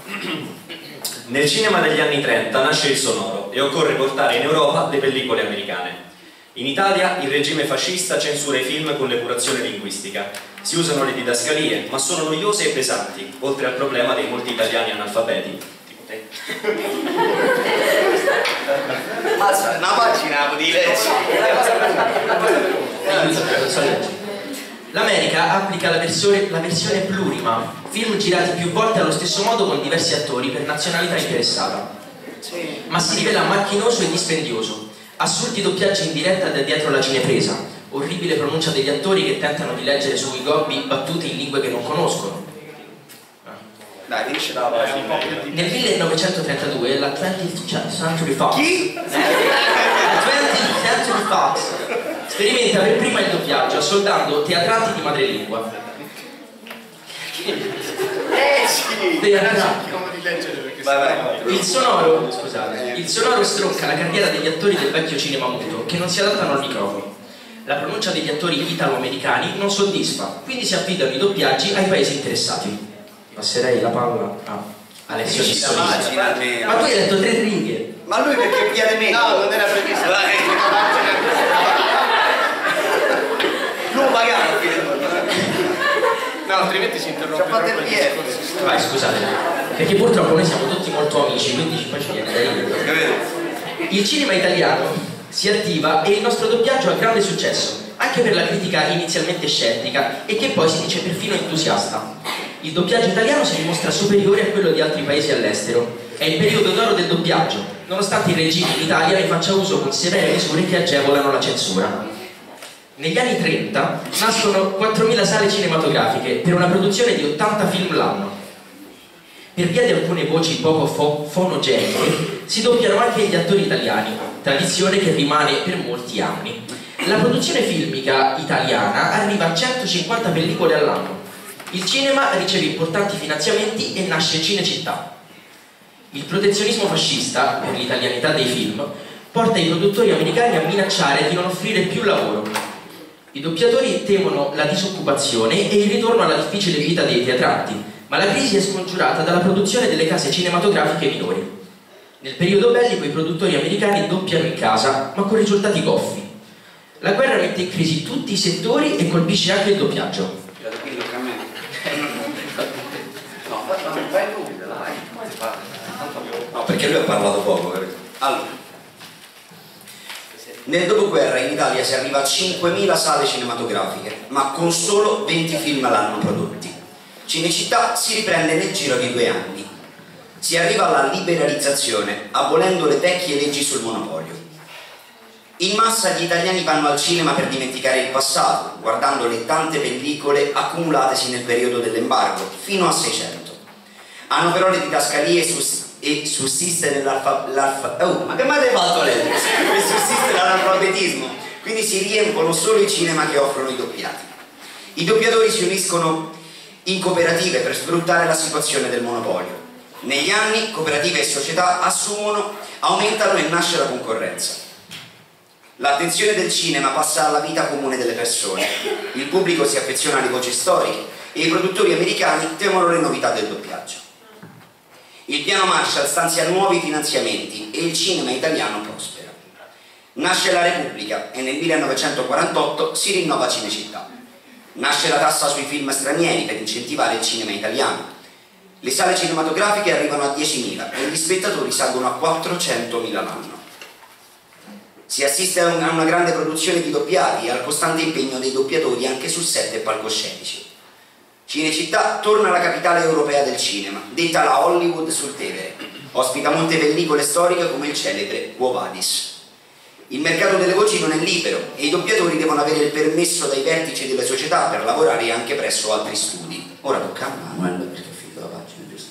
Nel cinema degli anni 30 nasce il sonoro e occorre portare in Europa le pellicole americane. In Italia il regime fascista censura i film con l'epurazione linguistica. Si usano le didascalie, ma sono noiose e pesanti, oltre al problema dei molti italiani analfabeti. Tipo te. Mazza, una pagina di legge. L'America applica la versione plurima, film girati più volte allo stesso modo con diversi attori per nazionalità interessata. Ma si rivela macchinoso e dispendioso. Assurdi doppiaggi in diretta da dietro la cinepresa, orribile pronuncia degli attori che tentano di leggere sui gobbi battute in lingue che non conoscono. Dai, finisce la pagina. Nel 1932 la 20th Century Fox sperimenta per prima il doppiaggio assoldando teatranti di madrelingua. Il sonoro, scusate, il sonoro stronca la carriera degli attori del vecchio cinema muto che non si adattano al microfono. La pronuncia degli attori italo-americani non soddisfa, quindi si affidano i doppiaggi ai paesi interessati. Passerei la palla a Alessio Cissoni. Ma tu hai detto 3 righe. Ma lui perché viene meno? No, non era previsto. Lui magari. No, altrimenti si interrompe troppo il discorso. Vai, scusate, perché purtroppo noi siamo tutti molto amici, quindi poi ci viene da ridere. Il cinema italiano si attiva e il nostro doppiaggio ha grande successo, anche per la critica inizialmente scettica e che poi si dice perfino entusiasta. Il doppiaggio italiano si dimostra superiore a quello di altri paesi all'estero. È il periodo d'oro del doppiaggio, nonostante il regime in Italia ne faccia uso con severe misure che agevolano la censura. Negli anni 30 nascono 4.000 sale cinematografiche per una produzione di 80 film l'anno. Per via di alcune voci poco fonogeniche si doppiano anche gli attori italiani, tradizione che rimane per molti anni. La produzione filmica italiana arriva a 150 pellicole all'anno. Il cinema riceve importanti finanziamenti e nasce Cinecittà. Il protezionismo fascista, per l'italianità dei film, porta i produttori americani a minacciare di non offrire più lavoro. I doppiatori temono la disoccupazione e il ritorno alla difficile vita dei teatranti, ma la crisi è scongiurata dalla produzione delle case cinematografiche minori. Nel periodo bellico i produttori americani doppiano in casa, ma con risultati goffi. La guerra mette in crisi tutti i settori e colpisce anche il doppiaggio. No, perché lui ha parlato poco, capito? Allora, nel dopoguerra in Italia si arriva a 5.000 sale cinematografiche, ma con solo 20 film l'anno prodotti. Cinecittà si riprende nel giro di 2 anni. Si arriva alla liberalizzazione, abolendo le vecchie leggi sul monopolio. In massa gli italiani vanno al cinema per dimenticare il passato, guardando le tante pellicole accumulatesi nel periodo dell'embargo, fino a 600. Hanno però le didascalie e sussiste l'analfabetismo, quindi si riempiono solo i cinema che offrono i doppiati. I doppiatori si uniscono in cooperative per sfruttare la situazione del monopolio. Negli anni cooperative e società assumono, aumentano e nasce la concorrenza. L'attenzione del cinema passa alla vita comune delle persone, il pubblico si affeziona alle voci storiche e i produttori americani temono le novità del doppiaggio. Il piano Marshall stanzia nuovi finanziamenti e il cinema italiano prospera. Nasce la Repubblica e nel 1948 si rinnova Cinecittà. Nasce la tassa sui film stranieri per incentivare il cinema italiano. Le sale cinematografiche arrivano a 10.000 e gli spettatori salgono a 400.000 l'anno. Si assiste a una grande produzione di doppiati e al costante impegno dei doppiatori anche su set e palcoscenici. Cinecittà torna alla capitale europea del cinema, detta la Hollywood sul Tevere. Ospita molte pellicole storiche come il celebre Quo Vadis. Il mercato delle voci non è libero e i doppiatori devono avere il permesso dai vertici delle società per lavorare anche presso altri studi. Ora tocca a Manuel perché ho finito la pagina, giusto?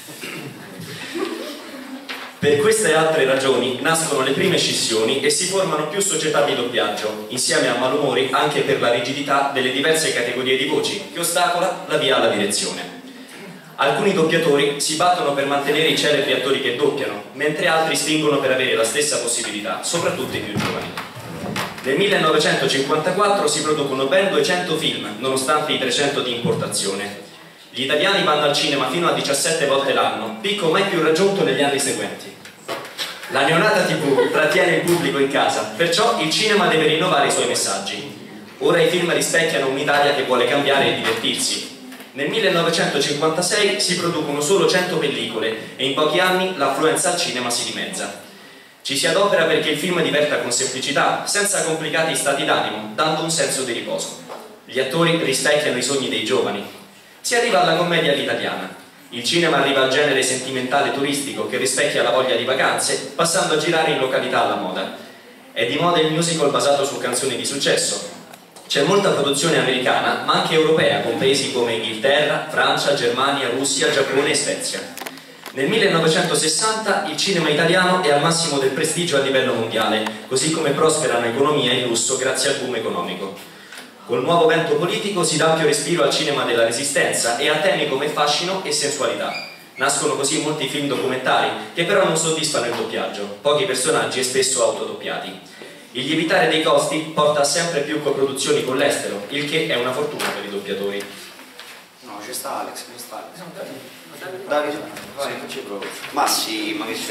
Per queste e altre ragioni nascono le prime scissioni e si formano più società di doppiaggio, insieme a malumori anche per la rigidità delle diverse categorie di voci che ostacola la via alla direzione. Alcuni doppiatori si battono per mantenere i celebri attori che doppiano, mentre altri spingono per avere la stessa possibilità, soprattutto i più giovani. Nel 1954 si producono ben 200 film, nonostante i 300 di importazione. Gli italiani vanno al cinema fino a 17 volte l'anno, picco mai più raggiunto negli anni seguenti. La neonata TV trattiene il pubblico in casa, perciò il cinema deve rinnovare i suoi messaggi. Ora i film rispecchiano un'Italia che vuole cambiare e divertirsi. Nel 1956 si producono solo 100 pellicole e in pochi anni l'affluenza al cinema si dimezza. Ci si adopera perché il film diverta con semplicità, senza complicati stati d'animo, dando un senso di riposo. Gli attori rispecchiano i sogni dei giovani. Si arriva alla commedia all'italiana. Il cinema arriva al genere sentimentale turistico che rispecchia la voglia di vacanze, passando a girare in località alla moda. È di moda il musical basato su canzoni di successo. C'è molta produzione americana, ma anche europea, con paesi come Inghilterra, Francia, Germania, Russia, Giappone e Svezia. Nel 1960 il cinema italiano è al massimo del prestigio a livello mondiale, così come prosperano economia e lusso grazie al boom economico. Col nuovo vento politico si dà ampio respiro al cinema della resistenza e a temi come fascino e sensualità. Nascono così molti film documentari, che però non soddisfano il doppiaggio, pochi personaggi e spesso autodoppiati. Il lievitare dei costi porta a sempre più coproduzioni con l'estero, il che è una fortuna per i doppiatori. No, c'è sta Alex, c'è sta Alex. Davide, vai, facci proprio. Ma sì, ma che c'è?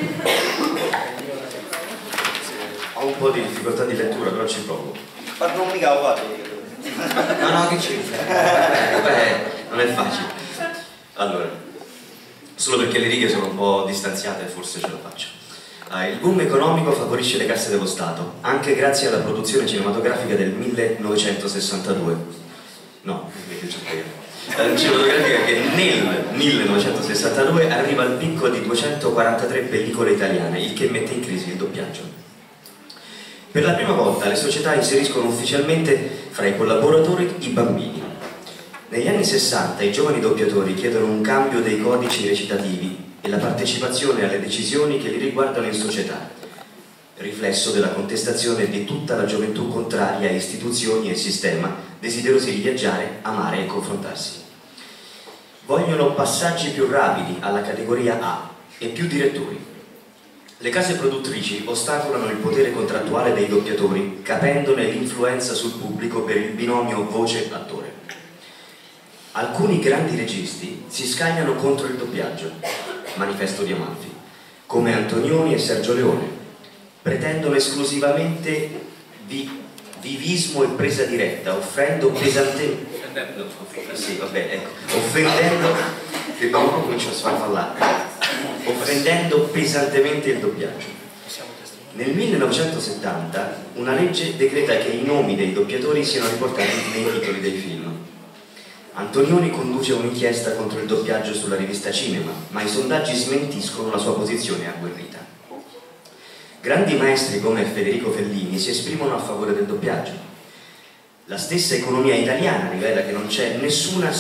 Ho un po' di difficoltà di lettura, però ci provo. Ma non mica ho fatto. No, che c'è? Vabbè, non è facile. Allora, solo perché le righe sono un po' distanziate, forse ce la faccio. Il boom economico favorisce le casse dello Stato, anche grazie alla produzione cinematografica del 1962. No, cinematografica che nel 1962 arriva al picco di 243 pellicole italiane, il che mette in crisi il doppiaggio. Per la prima volta le società inseriscono ufficialmente fra i collaboratori i bambini. Negli anni 60 i giovani doppiatori chiedono un cambio dei codici recitativi e la partecipazione alle decisioni che li riguardano in società, riflesso della contestazione di tutta la gioventù contraria a istituzioni e sistema, desiderosi di viaggiare, amare e confrontarsi. Vogliono passaggi più rapidi alla categoria A e più direttori. Le case produttrici ostacolano il potere contrattuale dei doppiatori, capendone l'influenza sul pubblico per il binomio voce-attore. Alcuni grandi registi si scagliano contro il doppiaggio, manifesto di Amalfi, come Antonioni e Sergio Leone. Pretendono esclusivamente vivismo e presa diretta, offrendo pesantemente... Sì, vabbè, ecco, offendendo... che dopo comincia a sfarfallare. Offendendo pesantemente il doppiaggio. Nel 1970 una legge decreta che i nomi dei doppiatori siano riportati nei titoli dei film. Antonioni conduce un'inchiesta contro il doppiaggio sulla rivista Cinema, ma i sondaggi smentiscono la sua posizione agguerrita. Grandi maestri come Federico Fellini si esprimono a favore del doppiaggio. La stessa economia italiana rivela che non c'è nessuna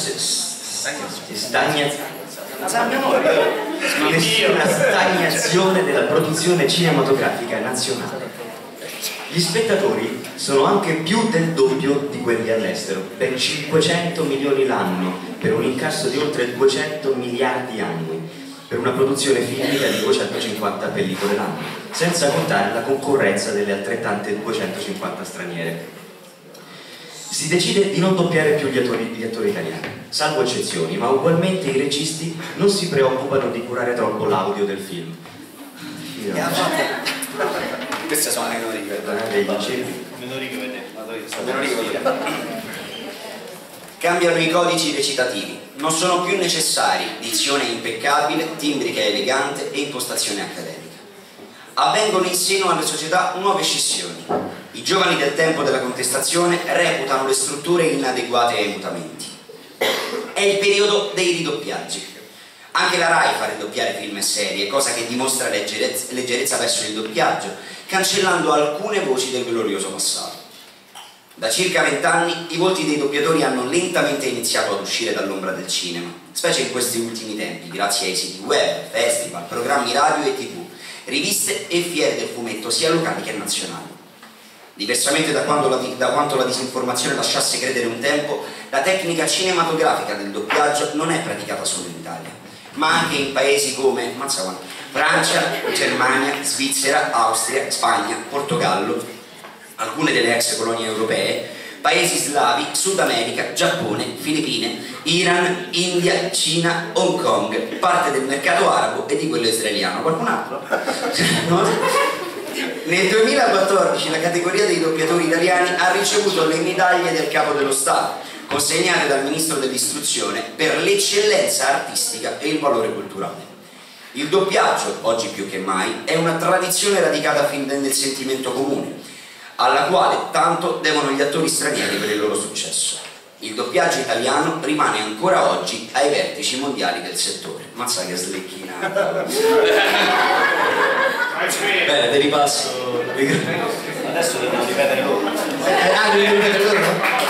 stagnazione della produzione cinematografica nazionale. Gli spettatori sono anche più del doppio di quelli all'estero, ben 500 milioni l'anno, per un incasso di oltre 200 miliardi annui, per una produzione filmica di 250 pellicole l'anno, senza contare la concorrenza delle altrettante 250 straniere. Si decide di non doppiare più gli attori italiani, salvo eccezioni, ma ugualmente i registi non si preoccupano di curare troppo l'audio del film. Queste sono le minori. Cambiano i codici recitativi, non sono più necessari dizione impeccabile, timbrica elegante e impostazione accademica. Avvengono in seno alle società nuove scissioni. I giovani del tempo della contestazione reputano le strutture inadeguate ai mutamenti. È il periodo dei ridoppiaggi. Anche la Rai fa ridoppiare film e serie, cosa che dimostra leggerezza verso il doppiaggio, cancellando alcune voci del glorioso passato. Da circa 20 anni i volti dei doppiatori hanno lentamente iniziato ad uscire dall'ombra del cinema, specie in questi ultimi tempi, grazie ai siti web, festival, programmi radio e tv, riviste e fiere del fumetto sia locali che nazionali. Diversamente da quanto la disinformazione lasciasse credere un tempo, la tecnica cinematografica del doppiaggio non è praticata solo in Italia, ma anche in paesi come Francia, Germania, Svizzera, Austria, Spagna, Portogallo, alcune delle ex colonie europee, paesi slavi, Sud America, Giappone, Filippine, Iran, India, Cina, Hong Kong, parte del mercato arabo e di quello israeliano. Qualcun altro? No? Nel 2014 la categoria dei doppiatori italiani ha ricevuto le medaglie del Capo dello Stato, consegnate dal Ministro dell'Istruzione per l'eccellenza artistica e il valore culturale. Il doppiaggio, oggi più che mai, è una tradizione radicata fin nel sentimento comune, alla quale tanto devono gli attori stranieri per il loro successo. Il doppiaggio italiano rimane ancora oggi ai vertici mondiali del settore. Mazza che slecchina! Bene, te li passo. Adesso devono ripetere loro. Devi ripetere loro?